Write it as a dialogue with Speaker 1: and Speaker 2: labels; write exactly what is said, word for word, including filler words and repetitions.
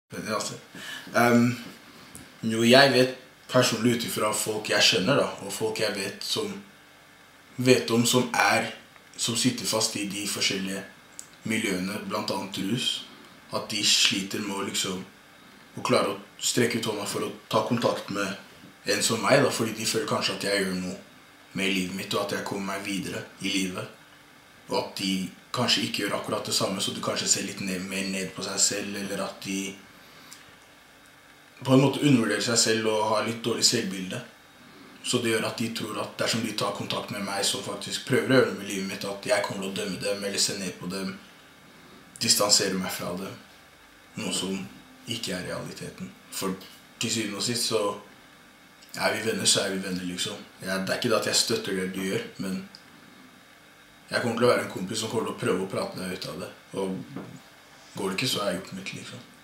Speaker 1: Men altså, um, jo jeg vet personlig utifra folk jeg kjenner da, og folk jeg vet som vet om som er, som sitter fast i de forskjellige miljøene, blant annet rus, at de sliter med å liksom, å klare å strekke ut hånda for å ta kontakt med en som meg da, fordi de føler kanskje at jeg gjør noe med livet mitt, og at jeg kommer meg videre i livet. Og at de kanskje ikke gjør akkurat det samme, så du kanskje ser litt ned, mer ned på seg selv, eller at de på en måte undervurderer seg selv og har litt dårlig selvbilde. Så det gjør at de tror at dersom de tar kontakt med meg som faktisk prøver å gjøre noe med livet mitt, at jeg kommer til å dømme dem, eller se ned på dem, distansere meg fra dem. Noe som ikke er realiteten. For til syvende og sist så er vi venner, så er vi venner liksom. Jeg, det er ikke det at jeg støtter det du gjør, men jeg kommer til å være en kompis som kommer til å prøve å prate deg ut av det. Og går det ikke, så har jeg gjort mitt liksom.